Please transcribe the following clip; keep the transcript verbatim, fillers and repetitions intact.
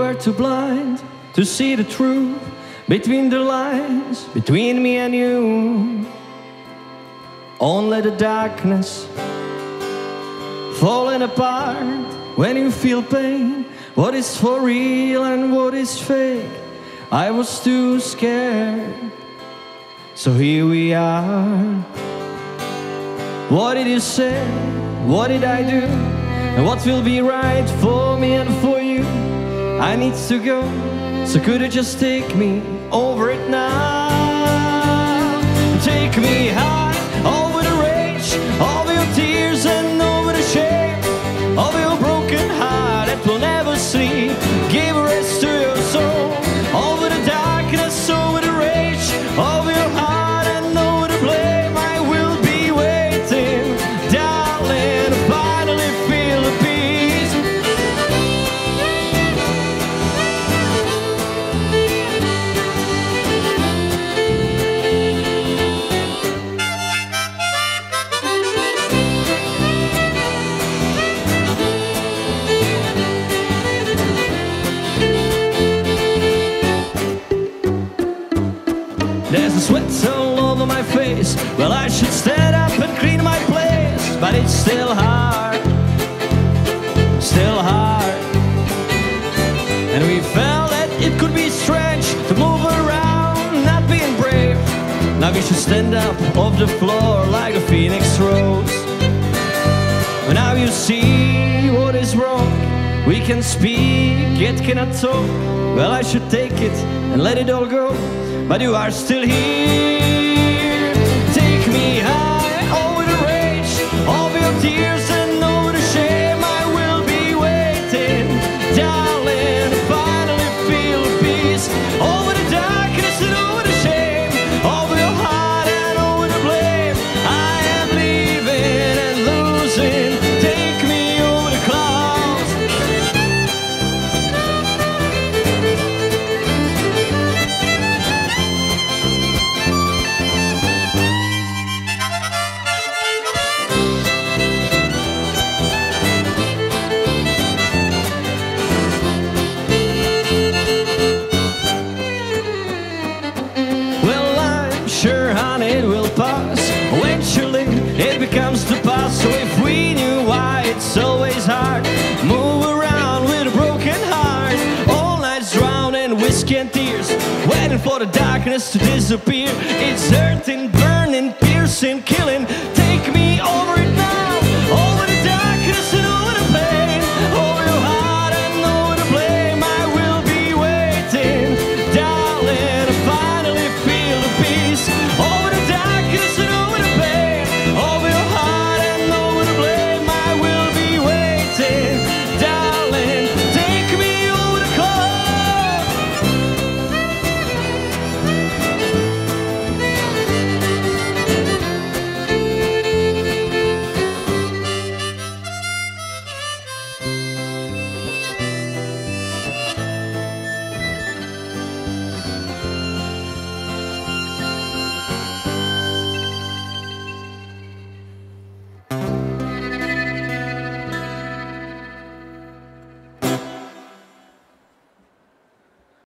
are too blind to see the truth between the lines, between me and you. Only the darkness falling apart when you feel pain. What is for real and what is fake? I was too scared, so here we are. What did you say? What did I do? And what will be right for me and for you? I need to go, so could you just take me over it now? Take me high over the rage of your tears and over the shame of your broken heart that will never sleep. Give rest to your soul over the darkness, over the rage of your heart and over the blame. I will be waiting, darling, to finally feel the peace. There's a sweat all over my face. Well, I should stand up and clean my place, but it's still hard, still hard. And we felt that it could be strange to move around, not being brave. Now we should stand up off the floor like a phoenix rose. Now you see what is wrong. We can speak, yet cannot talk. Well, I should take it and let it all go, but you are still here. Take me high over the rage of your tears and over the shame. I will be waiting, darling, to finally feel peace. Over the darkness and over the shame, over your heart and over the blame. I am leaving and losing. Take me over the clouds. Sure, honey, it will pass. Eventually, it becomes the past. So if we knew why it's always hard, move around with a broken heart. All nights drowned in whiskey and tears, waiting for the darkness to disappear. It's hurting, burning, piercing, killing. Take me over it now, over the